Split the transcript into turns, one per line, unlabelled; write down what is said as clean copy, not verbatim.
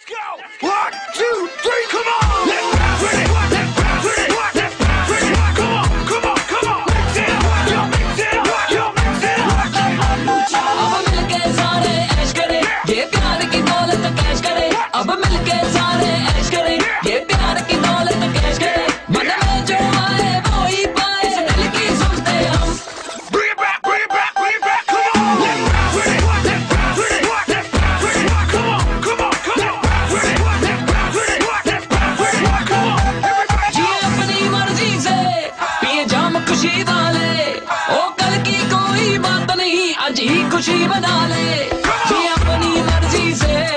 go! 1, 2, 3, come on! Let's bounce with it! Let's bounce with it! Let's bounce with it! Come on, come on, come on! Mix it up! Yo, mix it up! Yo, mix it up!
अब मिलके सारे ऐश करें, ये प्यार की दौलत cash करें। अब मिलके सारे ऐश करें, ये प्यार की दौलत कैश करें। मन में जो आए वो ही पाए, इस दिल की सोचते हम।
Bring it back, bring it back, bring it back! Come on! Let's bounce with it! Let's bounce with it! Let's bounce with it! Come on, come on, come on! Let's bounce with it! Let's bounce with it! Let's bounce with it! Come on, everybody!
जिए अपनी मर्जी से, पिए जाम खुशी वाले। ओ कल की कोई बात नहीं, आज ही खुशी बना ले। जिए अपनी मर्जी से।